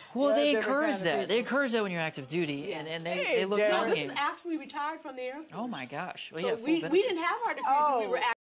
Well, they encourage that. They encourage that when you're active duty, and they look young. No, this is after we retired from the Air Force. Oh my gosh! Well, So yeah, we didn't have our degrees when we were active.